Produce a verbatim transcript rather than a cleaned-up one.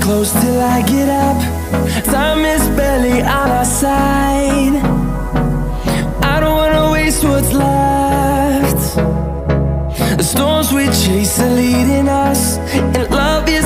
close till I get up. Time is barely on our side. I don't wanna waste what's left. The storms we chase are leading us, and love is